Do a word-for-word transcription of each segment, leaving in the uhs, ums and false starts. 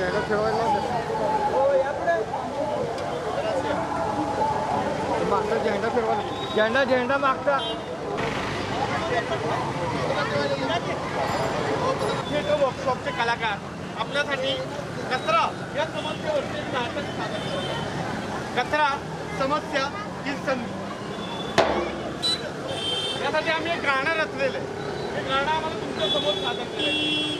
झेंडा फिरवा झेंडा झेंडा मागचा वर्कशॉपचे कलाकार आपल्यासाठी कचरा या समस्येवरती नाटक सादर करतात. कचरा समस्या ही संधी यासाठी आम्ही एक गाणं रचलेलं आहे. हे गाणं आम्हाला तुमच्या समोर सादर केलं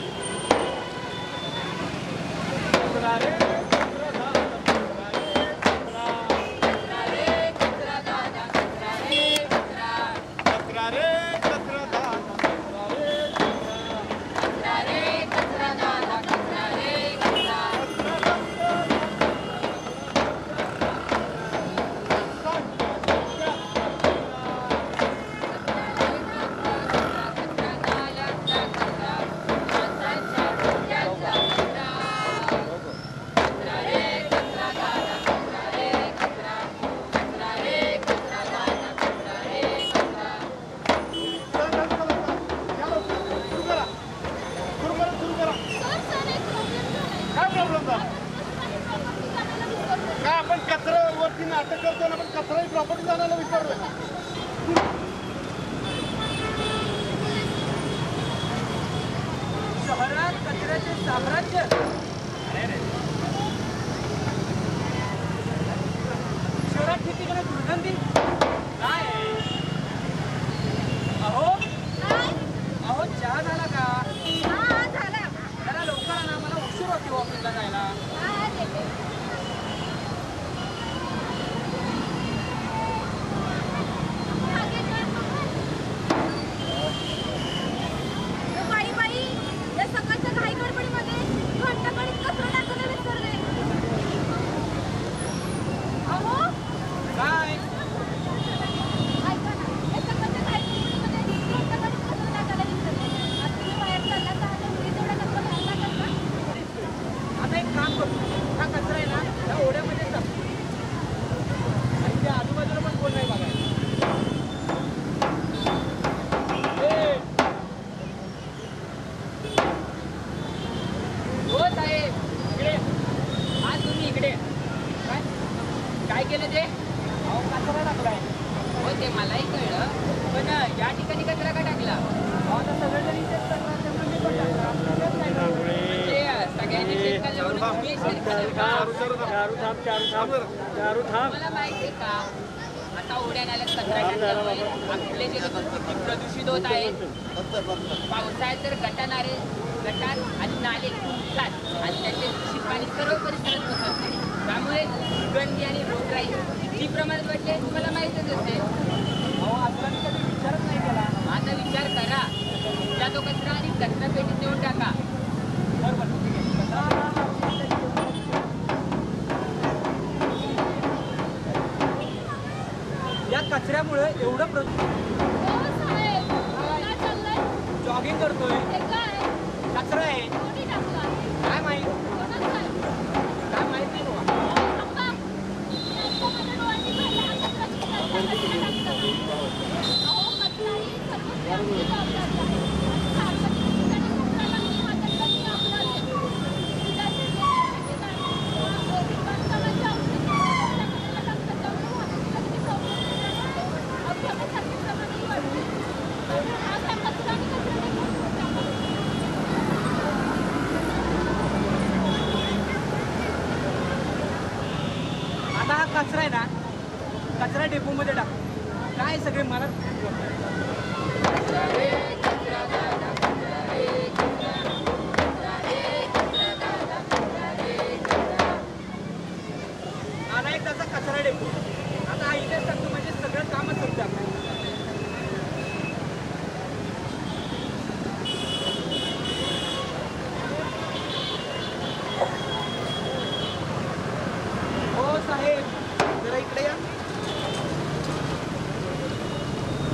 काय आपण कचऱ्यावरती नाटक करतो ना, पण कचरा ही प्रॉपर्टी जाण्याला विचारलं. शहरात कचऱ्याचे साम्राज्य. शहरात ठिकठिकाणी दुर्गंधी काय अहो अहो चहा झाला का? झाला. जरा लवकर ना, मला उशीर होती ऑफिसला जायला. काय केलं ते? अहो कचरा टाकलाय. हो ते मलाही कळलं, पण या ठिकाणी कचरा का टाकला? आता सगळेजण इथेच टाकला, त्यामुळे मी पण टाकला. सगळ्यांनी शेतकऱ्याला म्हणून मी शेतकऱ्याला मला माहिती आहे का, आता ओढ्या नाल्यात कचरा टाकल्यामुळे आपले जे लोक किती प्रदूषित होत आहेत. पावसाळ्यात तर गटानारे गटार आणि नाले फुटतात आणि त्याचे दूषित पाणी सर्व परिसरात पसरते. त्यामुळे दुर्गंधी आणि रोगराई किती प्रमाणात वाढले तुम्हाला माहीतच असेल. अहो आपला मी कधी विचारच नाही केला. आता विचार करा, तुमच्या तो कचरा आणि कचरा पेटीत देऊन टाका. बरोबर या कचऱ्यामुळे एवढं प्रदूषण. जॉगिंग करतोय. कचरा आहे काय माहित काय माहित नाही बाबा. आता हा कचरा आहे ना, कचरा डेपोमध्ये टाक. काय सगळे मला आला एक त्याचा कचरा डेपो. आता हा इथेच टाकतो म्हणजे सगळं कामच होतं आपलं. हो साहेब जरा इकडे या.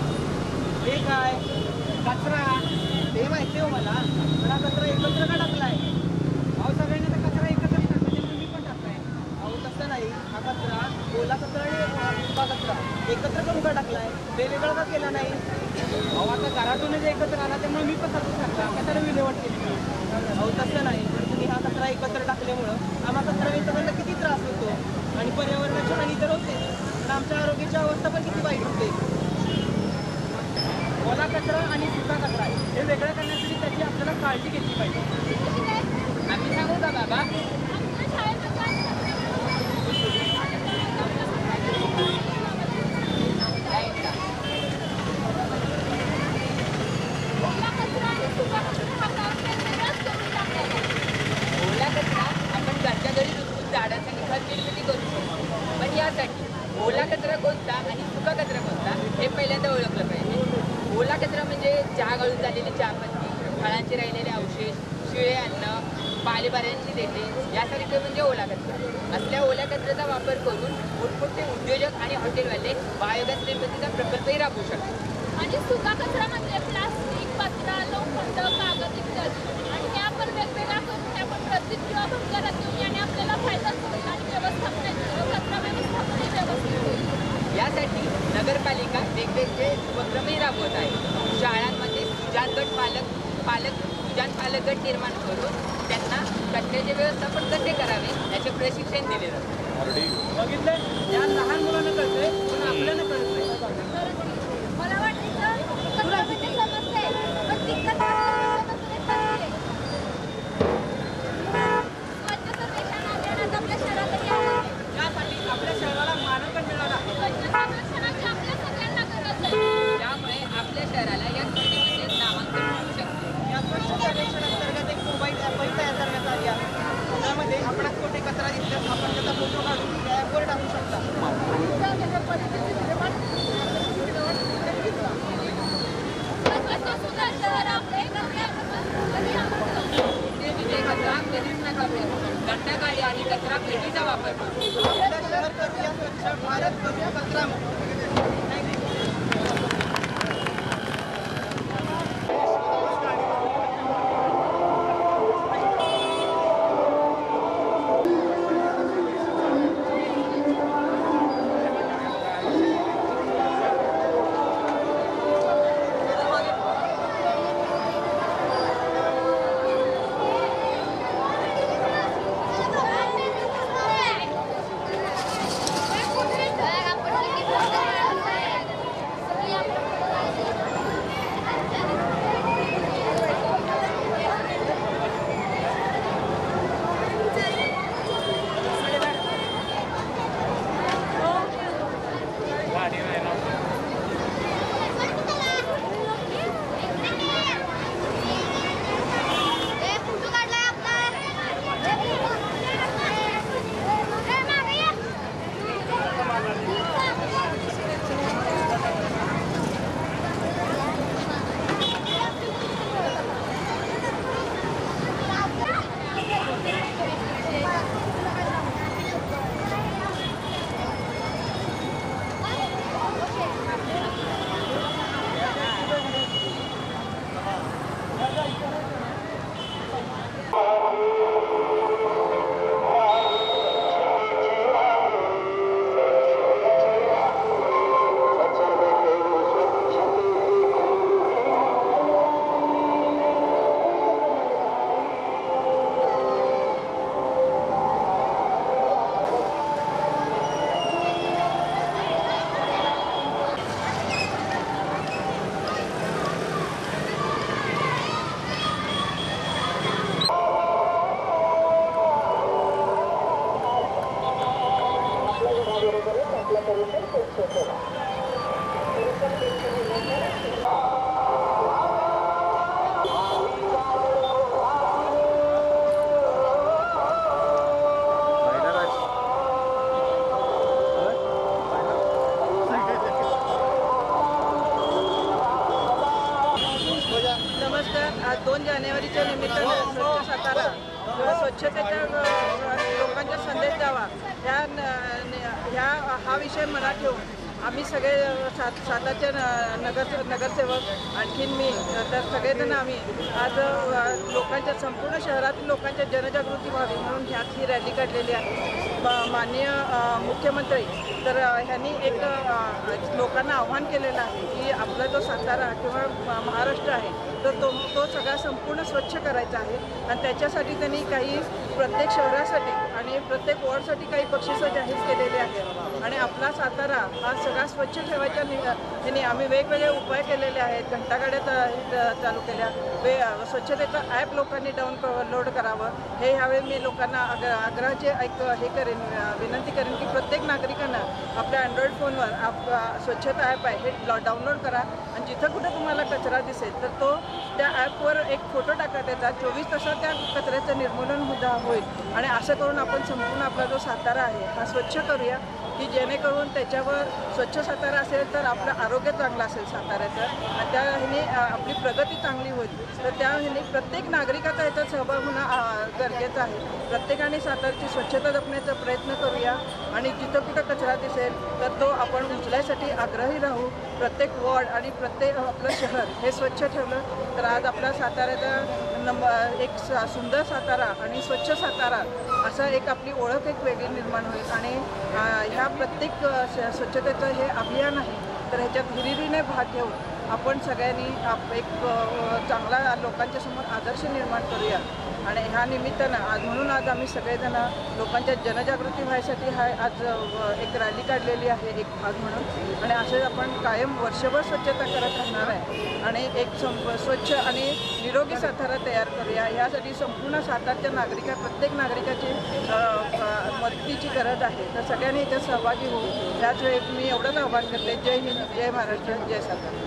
कचरा एकत्र टाकल्यामुळं आम्हाला कचरा वितरणाला किती त्रास होतो आणि पर्यावरणाची हानी तर होते, पण आमच्या आरोग्याची अवस्था पण किती वाईट होते. ओला कचरा आणि सुका कचरा हे वेगळं करण्यासाठी त्याची आपल्याला काळजी घेतली पाहिजे. आम्ही सांगू का बाबा? ओला कचरा आपण घरच्या घरी उचलून झाडांसाठी खत निर्मिती करू शकतो, पण यासाठी ओला कचरा कोणता आणि सुका कचरा कोणता हे पहिल्यांदा ओळखलं पाहिजे. ओला कचरा म्हणजे चहा गाळून झालेली चहापत्ती, फळांचे राहिलेले अवशेष, शिळे अन्न, पालेभाज्यांची देठे यासारखे म्हणजे ओला कचरा. असल्या ओल्या कचऱ्याचा वापर करून मोठमोठे उद्योजक आणि हॉटेलवाले बायोगॅस निर्मितीचा प्रकल्पही राबवू शकतात. आणि सुका कचरा म्हणजे प्लास्टिक, पत्रा, लोखंड, कागद इत्यादी. आणि हे आपण वेगवेगळा करून ते आपण प्रत्येक किंवा भंगारात देऊन याने आपल्याला फायदा होईल आणि व्यवस्थापनाची कचरा व्यवस्थापन व्यवस्थित होईल. यासाठी नगरपालिका वेगवेगळे उपक्रमही राबवत आहे. शाळांमध्ये सुजान गट पालक पालक सुजान पालक गट निर्माण करून त्यांना कचऱ्याचे व्यवस्थापन कसे करावे याचे प्रशिक्षण दिले जाते. बघितलं, या लहान मुलांना कळतंय पण आपल्याला कळत नाही. मला वाटतं कचरा म्हणजे समस्या आहे, पण ती कचरा समस्या नाहीये. स्वच्छ सर्वेक्षण अभियानात आपल्या शहरातही आहे. यासाठी आपल्या शहराला मानांकन मिळालं आहे. स्वच्छ सर्वेक्षणाची आपल्या सगळ्यांना गरज आहे. त्यामुळे आपल्या शहराला या स्पर्धेमध्ये नामांकन मिळू शकते. या स्वच्छ सर्वेक्षण अंतर्गत एक मोबाईल ॲपही तयार करण्यात आली आहे. त्यामध्ये आपणास कुठे कचरा दिसल्यास आपण त्याचा फोटो काढून त्या ॲपवर टाकू शकता. स्वच्छता सुद्धा शहर आपले ते विजय कचरा कधीच नका फेकू. घंटागाडी आणि कचरा पेटीचा वापर करू. आपल्या शहर करूया स्वच्छ, भारत करूया कचरामुक्त. आज दोन जानेवारीच्या निमित्तानं स्वच्छ सातारा किंवा स्वच्छतेच्या लोकांचा संदेश द्यावा ह्या ह्या हा विषय मनात ठेवून आम्ही सगळे सात सातारचे नगर नगरसेवक आणखीन मी तर सगळेजण आम्ही आज लोकांच्या संपूर्ण शहरातील लोकांच्या जनजागृती व्हावी म्हणून ह्यात ही रॅली काढलेली आहे. माननीय मुख्यमंत्री तर ह्यांनी एक लोकांना आव्हान केलेलं आहे की आपला जो सातारा किंवा महाराष्ट्र आहे तर तो तो सगळा संपूर्ण स्वच्छ करायचा आहे आणि त्याच्यासाठी त्यांनी काही प्रत्येक शहरासाठी आणि प्रत्येक वॉर्डसाठी काही बक्षिसं जाहीर केलेली आहेत आणि आपला सातारा हा सगळा स्वच्छ ठेवायच्या ह्याने आम्ही वेगवेगळे उपाय केलेले आहेत. घंटागाड्या चा- चालू केल्या, वे स्वच्छतेचं ॲप लोकांनी डाउनलोड करावं. हे ह्यावेळी मी लोकांना आग आग्रहाचे ऐक हे करेन विनंती करेन की प्रत्येक नागरिकांना आपल्या अँड्रॉइड फोनवर आप स्वच्छता ॲप आहे हे डाउनलोड करा आणि जिथं कुठं तुम्हाला कचरा दिसेल तर तो त्या ॲपवर एक फोटो टाका त्याचा. चोवीस तासात त्या कचऱ्याचं निर्मूलन सुद्धा होईल आणि असं करून आपण संपूर्ण आपला जो सातारा आहे हा स्वच्छ करूया की जेणेकरून त्याच्यावर स्वच्छ सातारा असेल तर आपलं आरोग्य चांगलं असेल साताऱ्याचं आणि त्या ह्याने आपली प्रगती चांगली होईल. तर त्या ह्याने प्रत्येक नागरिकाचा याच्यात सहभाग होणं गरजेचं आहे. प्रत्येकाने सातारची स्वच्छता जपण्याचा प्रयत्न करूया आणि जिथं कुठं कचरा दिसेल तर तो आपण उचलायसाठी आग्रही राहू. प्रत्येक वॉर्ड आणि प्रत्येक आपलं शहर हे स्वच्छ ठेवलं तर आज आपला साताऱ्याचा नंबर एक सुंदर सातारा आणि स्वच्छ सातारा असा एक आपली ओळख एक वेगळी निर्माण होईल आणि ह्या प्रत्येक स्वच्छतेचं हे अभियान आहे तर ह्याच्यात हिरिरीने भाग घेऊन आपण सगळ्यांनी आप एक चांगला लोकांच्या समोर आदर्श निर्माण करूया आणि ह्या निमित्तानं आज म्हणून आज आम्ही सगळेजण लोकांच्या जनजागृती व्हायसाठी हा आज एक रॅली काढलेली आहे एक भाग म्हणून आणि असे आपण कायम वर्षभर स्वच्छता करत राहणार आहे आणि एक संप स्वच्छ आणि निरोगी सातारा तयार करूया. ह्यासाठी संपूर्ण सातारच्या नागरिका प्रत्येक नागरिकाची मदतीची गरज आहे तर सगळ्यांनी याच्यात सहभागी होऊ. त्याच वेळी मी एवढंच आवाहन करते. जय हिंद, जय महाराष्ट्र, जय सातारा.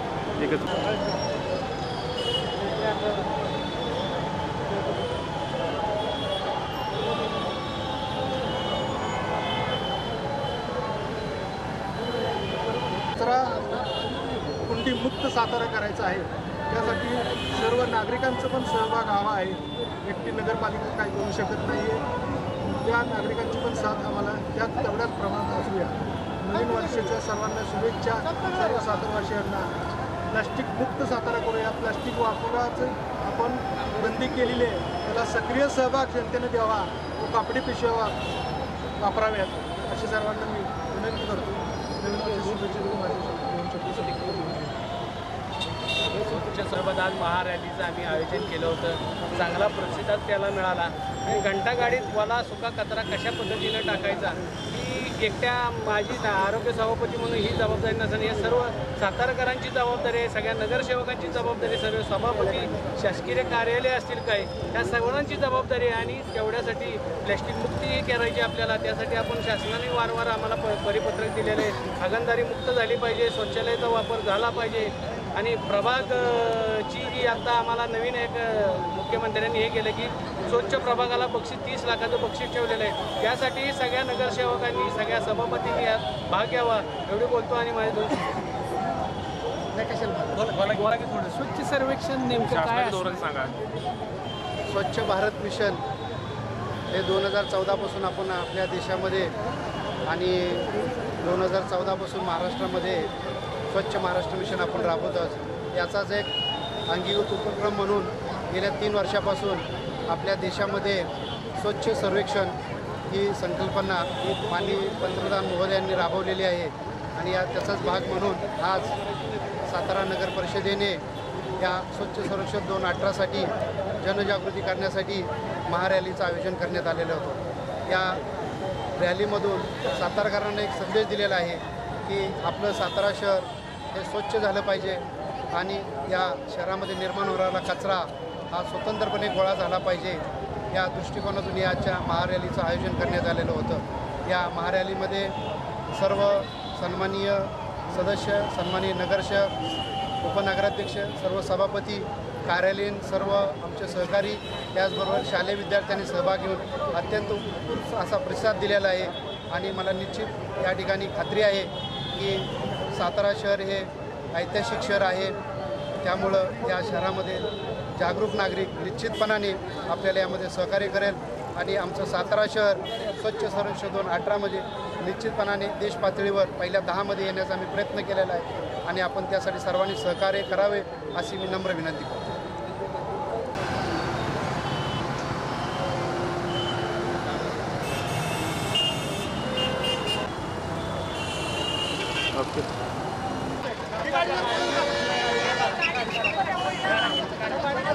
कचरा कुंडी मुक्त सातारा करायचा आहे. त्यासाठी सर्व नागरिकांचा पण सहभाग हवा आहे. एकटी नगरपालिका काही करू शकत नाही आहे. त्या नागरिकांची पण साथ आम्हाला त्या तेवढ्याच प्रमाणात असूया. नवीन वर्षाच्या सर्वांना शुभेच्छा. सर्व सातारवासियांना प्लास्टिक मुक्त सातारा करूया. प्लास्टिक वापराचं आपण बंदी केलेली आहे त्याला सक्रिय सहभाग जनतेने द्यावा व कापडी पिशव्या वापराव्यात अशी सर्वांना मी विनंती करतो. सोबत आज महारॅलीचं आम्ही आयोजन केलं होतं. चांगला प्रतिसाद त्याला मिळाला आणि घंटागाडीत वाला सुका कचरा कशा पद्धतीनं टाकायचा ही एकट्या माझी आरोग्य सभापती म्हणून ही जबाबदारी नसेल. हे सर्व सातारकरांची जबाबदारी आहे. सगळ्या नगरसेवकांची जबाबदारी, सर्व सभापती शासकीय कार्यालय असतील काय त्या सर्वांची जबाबदारी आहे आणि तेवढ्यासाठी प्लॅस्टिक मुक्ती करायची आपल्याला. त्यासाठी आपण शासनाने वारंवार आम्हाला प परिपत्रक दिलेलं आहे. हागणदारी मुक्त झाली पाहिजे, शौचालयाचा वापर झाला पाहिजे आणि प्रभागची जी आता आम्हाला नवीन एक मुख्यमंत्र्यांनी हे केलं की स्वच्छ प्रभागाला बक्षीस तीस लाखाचं बक्षीस ठेवलेलं आहे. त्यासाठी सगळ्या नगरसेवकांनी सगळ्या सभापतींनी यात भाग घ्यावा एवढे बोलतो आणि माझे दोन स्वच्छ सर्वेक्षण नेमकं काय धोरण सांगा. स्वच्छ भारत मिशन हे दोन हजार चौदापासून आपण आपल्या देशामध्ये आणि दोन हजार चौदापासून महाराष्ट्रामध्ये स्वच्छ महाराष्ट्र मिशन आपण राबवतोच. याचाच एक अंगीभूत उपक्रम म्हणून गेल्या तीन वर्षापासून आपल्या देशामध्ये स्वच्छ सर्वेक्षण ही संकल्पना माननीय पंतप्रधान महोदयांनी राबवलेली आहे आणि या त्याचाच भाग म्हणून आज सातारा नगर परिषदेने या स्वच्छ सर्वेक्षण दोन अठरासाठी जनजागृती करण्यासाठी महारॅलीचं आयोजन करण्यात आलेलं होतं. या रॅलीमधून सातारकरांना एक संदेश दिलेला आहे की आपलं सातारा शहर हे स्वच्छ झालं पाहिजे आणि या शहरामध्ये निर्माण होणारा कचरा हा स्वतंत्रपणे गोळा झाला पाहिजे. या दृष्टिकोनातून याच्या महारॅलीचं आयोजन करण्यात आलेलं होतं. या महारॅलीमध्ये सर्व सन्माननीय सदस्य, सन्माननीय नगरसेवक, उपनगराध्यक्ष, सर्व सभापती, कार्यालयीन सर्व आमचे सहकारी, त्याचबरोबर शालेय विद्यार्थ्यांनी सहभाग घेऊन अत्यंत उत्स्फूर्त असा प्रतिसाद दिलेला आहे आणि मला निश्चित या ठिकाणी खात्री आहे की सातारा शहर हे ऐतिहासिक शहर आहे. त्यामुळं या शहरामध्ये जागरूक नागरिक निश्चितपणाने आपल्याला यामध्ये सहकार्य करेल आणि आमचं सातारा शहर स्वच्छ सर्वेक्षण दोन अठरामध्ये निश्चितपणाने देश पातळीवर पहिल्या दहामध्ये येण्याचा आम्ही प्रयत्न केलेला आहे आणि आपण त्यासाठी सर्वांनी सहकार्य करावे अशी मी नम्र विनंती करतो. ओके. काढा.